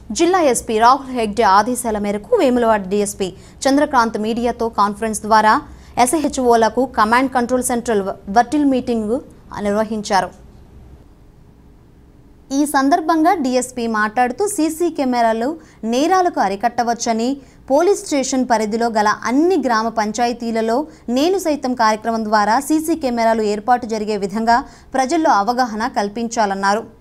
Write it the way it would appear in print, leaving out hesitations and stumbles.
జిల్లా ఎస్పీ రాహుల్ హెగ్డే ఆదేశాల మేరకు వేములవాడ డీఎస్పీ చంద్రకాంత్ మీడియాతో కాన్ఫరెన్స్ ద్వారా ఎస్హెచ్ఓలకు command control central virtual meeting నిర్వహించారు. ఈ సందర్భంగా డీఎస్పీ మాట్లాడుతూ సీసీ కెమెరాలు నేరాలకు అరికట్టవచ్చని, పోలీస్ స్టేషన్ పరిధిలో గల అన్ని గ్రామ పంచాయతీలలో నేను సైతం కార్యక్రమం ద్వారా సీసీ కెమెరాలు ఏర్పాటు జరిగే విధంగా ప్రజల్లో అవగాహన కల్పించాలన్నారు.